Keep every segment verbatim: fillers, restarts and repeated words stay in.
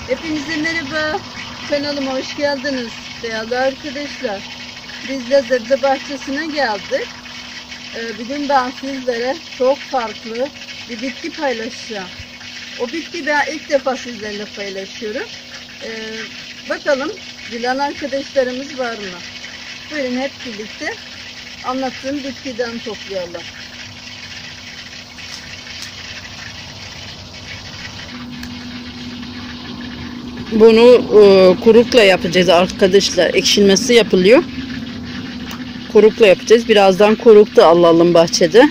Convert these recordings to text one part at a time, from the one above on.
Hepinize merhaba, kanalıma hoş geldiniz değerli arkadaşlar. Biz de sebze bahçesine geldik. Ee, bugün ben sizlere çok farklı bir bitki paylaşacağım. O bitkiyi ben ilk defa sizlerle paylaşıyorum. Ee, bakalım bilen arkadaşlarımız var mı? Buyurun hep birlikte anlattığım bitkiden toplayalım. Bunu e, kurukla yapacağız arkadaşlar. Ekşilmesi yapılıyor. Kurukla yapacağız. Birazdan kuruk da alalım bahçede.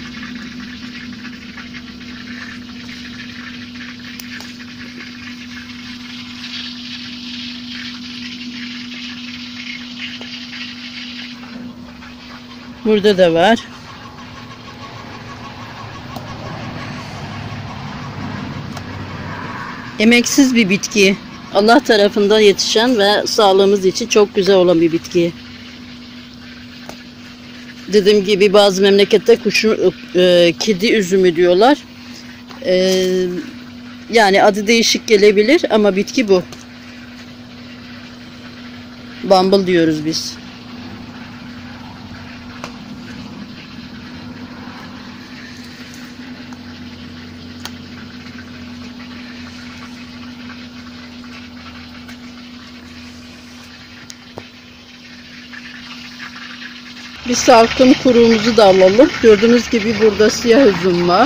Burada da var. Emeksiz bir bitki. Allah tarafından yetişen ve sağlığımız için çok güzel olan bir bitki. Dediğim gibi bazı memlekette kuşu, e, kedi üzümü diyorlar. E, yani adı değişik gelebilir ama bitki bu. Bumble diyoruz biz. Bir salkım kuruğumuzu da alalım. Gördüğünüz gibi burada siyah üzüm var.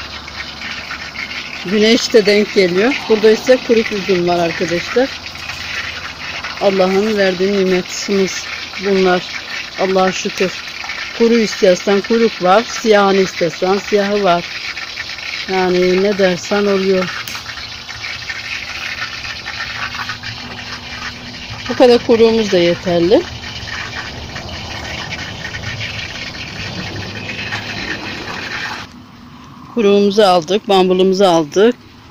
Güneş de denk geliyor. Burada ise kuruk üzüm var arkadaşlar. Allah'ın verdiği nimetimiz bunlar. Allah'a şükür. Kuru istersen kuruk var. Siyahını istersen siyahı var. Yani ne dersen oluyor. Bu kadar kuruğumuz da yeterli. Kuruğumuzu aldık, bambulumuzu aldık.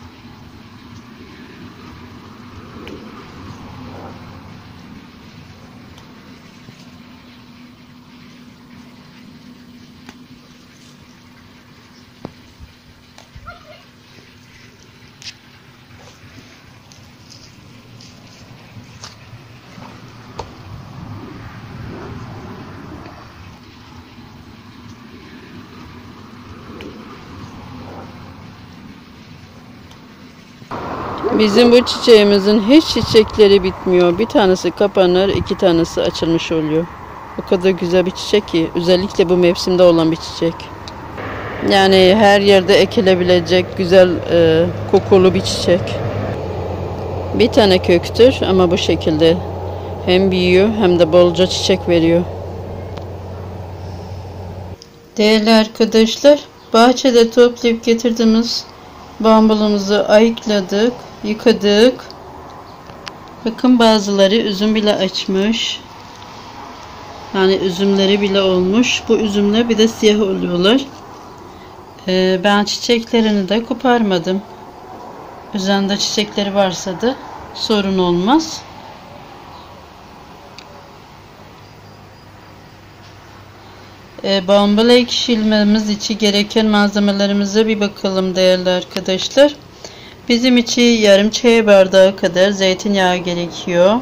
Bizim bu çiçeğimizin hiç çiçekleri bitmiyor. Bir tanesi kapanır, iki tanesi açılmış oluyor. O kadar güzel bir çiçek ki. Özellikle bu mevsimde olan bir çiçek. Yani her yerde ekilebilecek güzel e, kokulu bir çiçek. Bir tane köktür ama bu şekilde hem büyüyor hem de bolca çiçek veriyor. Değerli arkadaşlar, bahçede toplayıp getirdiğimiz bambulumuzu ayıkladık, yıkadık. Bakın bazıları üzüm bile açmış. Yani üzümleri bile olmuş. Bu üzümler bir de siyah oluyorlar. Ee, ben çiçeklerini de koparmadım. Üzerinde çiçekleri varsa da sorun olmaz. E, bambul ekşilmemiz için gereken malzemelerimize bir bakalım değerli arkadaşlar. Bizim için yarım çay bardağı kadar zeytinyağı gerekiyor.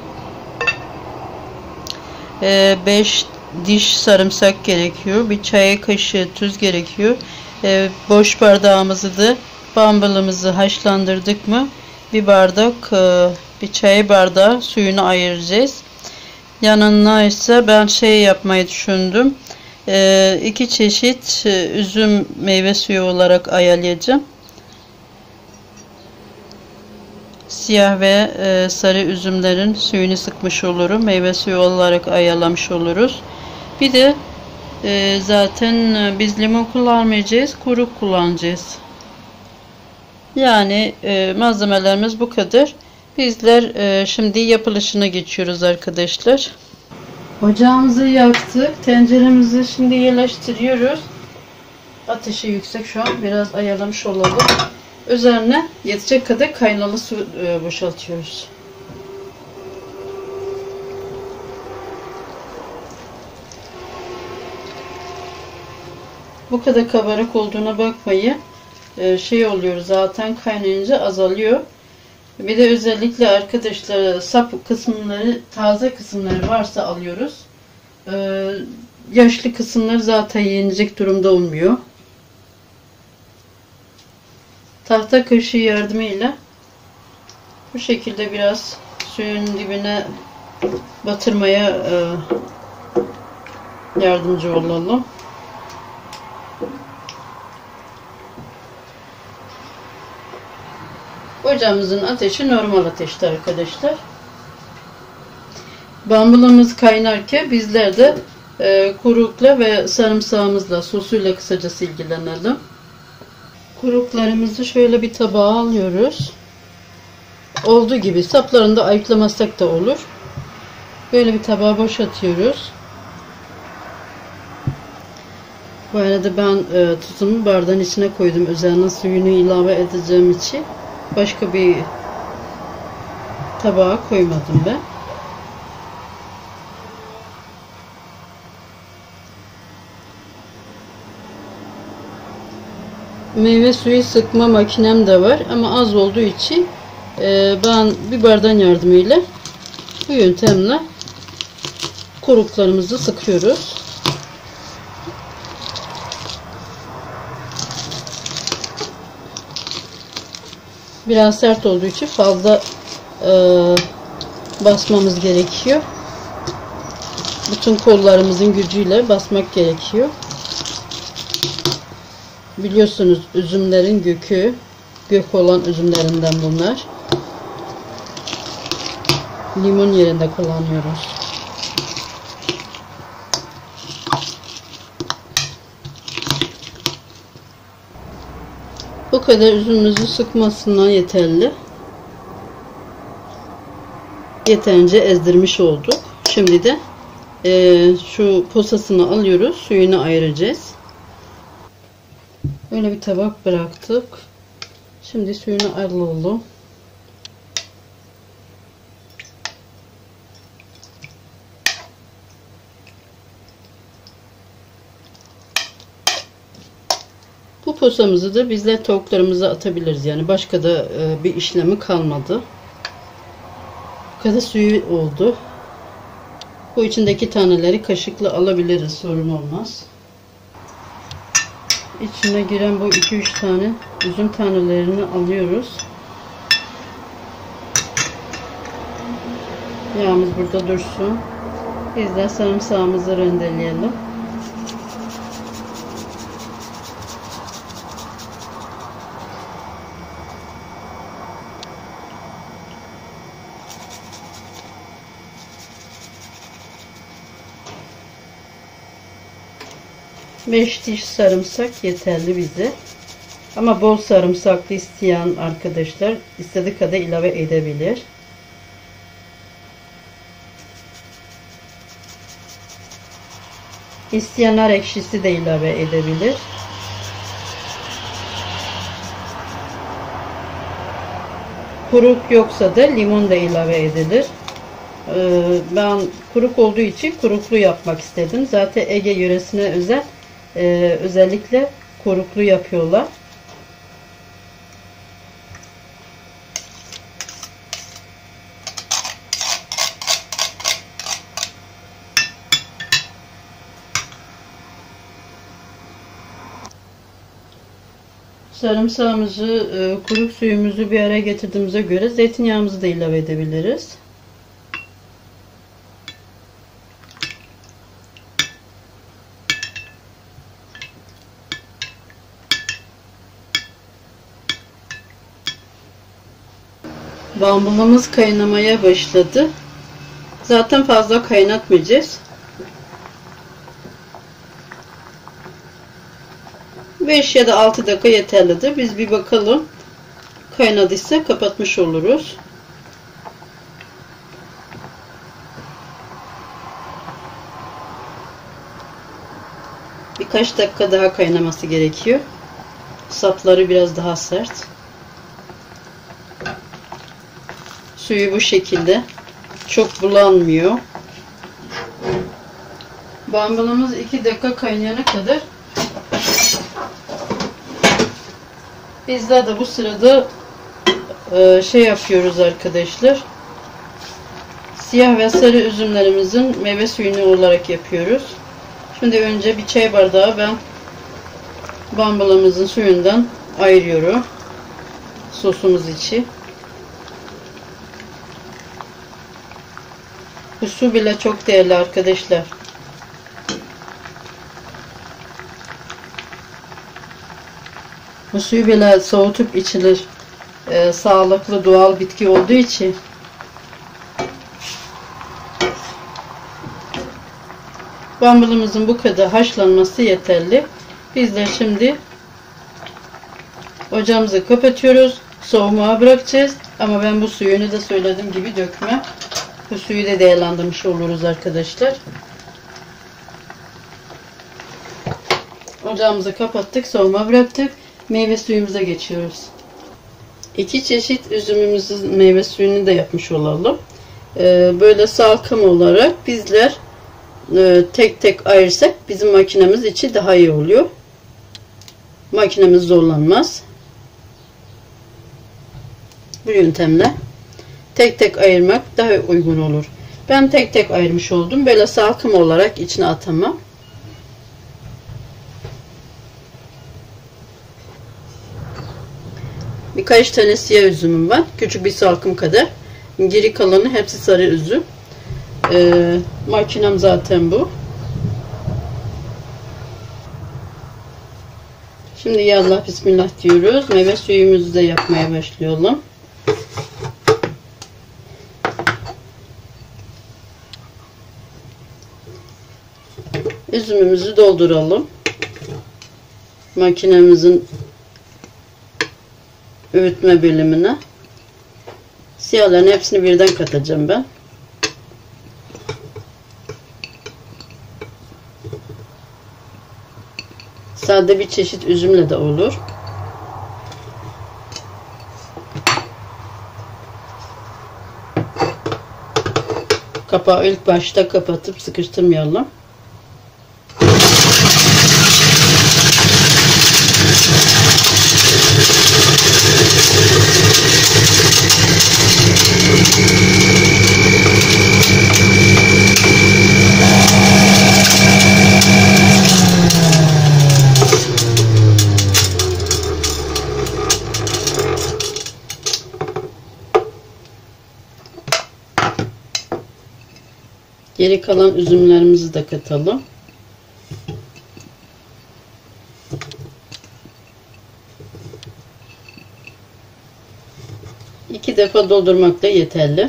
E, beş diş sarımsak gerekiyor. Bir çay kaşığı tuz gerekiyor. E, boş bardağımızı da bambulumuzu haşlandırdık mı bir bardak e, bir çay bardağı suyunu ayıracağız. Yanına ise ben şey yapmayı düşündüm. Ee, iki çeşit e, üzüm meyve suyu olarak ayarlayacağım. Siyah ve e, sarı üzümlerin suyunu sıkmış olurum. Meyve suyu olarak ayarlamış oluruz. Bir de e, zaten biz limon kullanmayacağız. Kuru kullanacağız. Yani e, malzemelerimiz bu kadar. Bizler e, şimdi yapılışına geçiyoruz arkadaşlar. Ocağımızı yaktık. Tenceremizi şimdi yerleştiriyoruz. Ateşi yüksek şu an. Biraz ayarlamış olalım. Üzerine yetecek kadar kaynalı su boşaltıyoruz. Bu kadar kabarık olduğuna bakmayın. Şey oluyor zaten, kaynayınca azalıyor. Bir de özellikle arkadaşlar sap kısımları, taze kısımları varsa alıyoruz. Ee, yaşlı kısımlar zaten yenecek durumda olmuyor. Tahta kaşığı yardımıyla bu şekilde biraz suyun dibine batırmaya e, yardımcı olalım. Ocağımızın ateşi normal ateşte arkadaşlar. Bambulamız kaynarken bizler de e, kurukla ve sarımsağımızla, sosuyla kısacası ilgilenelim. Kuruklarımızı şöyle bir tabağa alıyoruz. Olduğu gibi saplarını da ayıklamasak da olur. Böyle bir tabağa boşaltıyoruz. Bu arada ben e, tuzumu bardağın içine koydum. Üzerine suyunu ilave edeceğim için başka bir tabağa koymadım ben. Meyve suyu sıkma makinem de var ama az olduğu için e, ben bir bardağın yardımıyla bu yöntemle kuruklarımızı sıkıyoruz. Biraz sert olduğu için fazla e, basmamız gerekiyor. Bütün kollarımızın gücüyle basmak gerekiyor. Biliyorsunuz üzümlerin gökü, gök olan üzümlerinden bunlar. Limon yerinde kullanıyoruz. Bu kadar üzümümüzü sıkmasından yeterli. Yeterince ezdirmiş olduk. Şimdi de e, şu posasını alıyoruz. Suyunu ayıracağız. Böyle bir tabak bıraktık. Şimdi suyunu alalım. Bu posamızı da bizler tavuklarımıza atabiliriz. Yani başka da bir işlemi kalmadı. Bu kadar suyu oldu. Bu içindeki taneleri kaşıkla alabiliriz. Sorun olmaz. İçine giren bu iki üç tane üzüm tanelerini alıyoruz. Yağımız burada dursun. Biz de sarımsağımızı rendeleyelim. beş diş sarımsak yeterli bize. Ama bol sarımsaklı isteyen arkadaşlar istediği kadar ilave edebilir. İsteyen nar ekşisi de ilave edebilir. Kuruk yoksa da limon da ilave edilir. Ben kuruk olduğu için kuruklu yapmak istedim. Zaten Ege yöresine özel Ee, özellikle kuruklu yapıyorlar. Sarımsağımızı, e, kuruk suyumuzu bir araya getirdiğimize göre zeytinyağımızı da ilave edebiliriz. Bambulumuz kaynamaya başladı. Zaten fazla kaynatmayacağız. beş ya da altı dakika yeterlidir. Biz bir bakalım. Kaynadıysa kapatmış oluruz. Birkaç dakika daha kaynaması gerekiyor. Sapları biraz daha sert. Suyu bu şekilde. Çok bulanmıyor. Bambulumuz iki dakika kaynayana kadar bizler de bu sırada e, şey yapıyoruz arkadaşlar. Siyah ve sarı üzümlerimizin meyve suyunu olarak yapıyoruz. Şimdi önce bir çay bardağı ben bambulamızın suyundan ayırıyorum. Sosumuz için. Bu su bile çok değerli arkadaşlar. Bu suyu bile soğutup içilir. Ee, sağlıklı doğal bitki olduğu için. Bambulumuzun bu kadar haşlanması yeterli. Biz de şimdi ocağımızı kapatıyoruz. Soğumaya bırakacağız. Ama ben bu suyunu da söylediğim gibi dökme. Bu suyu da değerlendirmiş oluruz arkadaşlar. Ocağımızı kapattık. Soğumaya bıraktık. Meyve suyumuza geçiyoruz. İki çeşit üzümümüzün meyve suyunu da yapmış olalım. Ee, böyle salkım olarak bizler e, tek tek ayırsak bizim makinemiz içi daha iyi oluyor. Makinemiz zorlanmaz. Bu yöntemle tek tek ayırmak daha uygun olur. Ben tek tek ayırmış oldum. Böyle salkım olarak içine atamam. Birkaç tane siyah üzümüm var. Küçük bir salkım kadar. Geri kalanı hepsi sarı üzüm. Ee, makinem zaten bu. Şimdi yallah bismillah diyoruz. Meyve suyumuzu da yapmaya başlayalım. Üzümümüzü dolduralım. Makinemizin öğütme bölümüne. Siyahların hepsini birden katacağım ben. Sade bir çeşit üzümle de olur. Kapağı ilk başta kapatıp sıkıştırmayalım. Geri kalan üzümlerimizi de katalım. İki defa doldurmak da yeterli.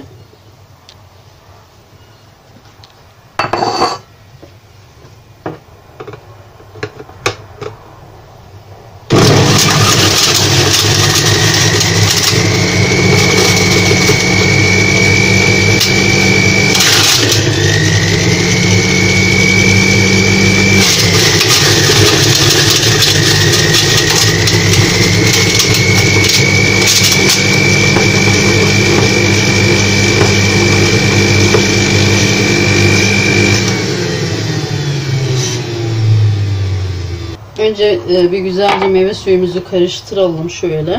Önce bir güzelce meyve suyumuzu karıştıralım şöyle.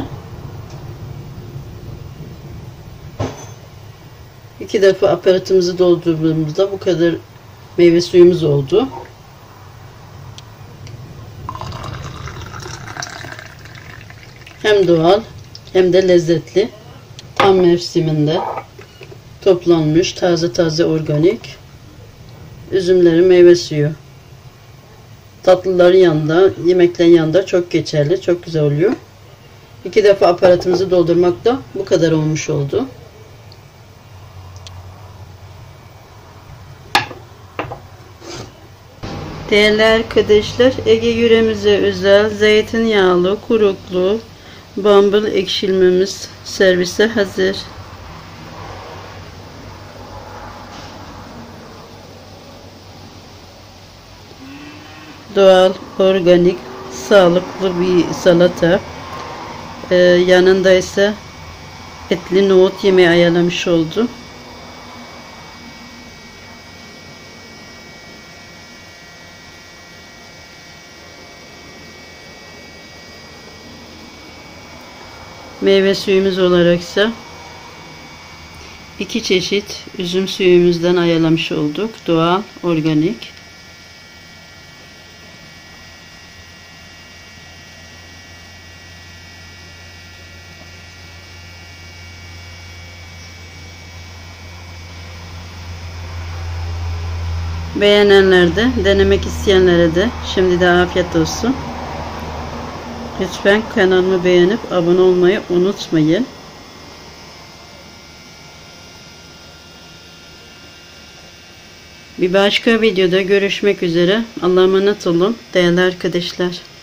İki defa aparatımızı doldurduğumuzda bu kadar meyve suyumuz oldu. Hem doğal hem de lezzetli. Tam mevsiminde toplanmış taze taze organik üzümlerin meyve suyu. Tatlıların yanında, yemeklerin yanında çok geçerli, çok güzel oluyor. İki defa aparatımızı doldurmak da bu kadar olmuş oldu. Değerli arkadaşlar, Ege yöremize özel zeytinyağlı, kuruklu bambul ekşilmemiz servise hazır. Doğal, organik, sağlıklı bir salata. Ee, yanında ise etli nohut yemeği ayarlamış oldum. Meyve suyumuz olaraksa iki çeşit üzüm suyumuzdan ayarlamış olduk. Doğal, organik. Beğenenler de, denemek isteyenlere de şimdi de afiyet olsun. Lütfen kanalımı beğenip abone olmayı unutmayın. Bir başka videoda görüşmek üzere. Allah'a emanet olun değerli arkadaşlar.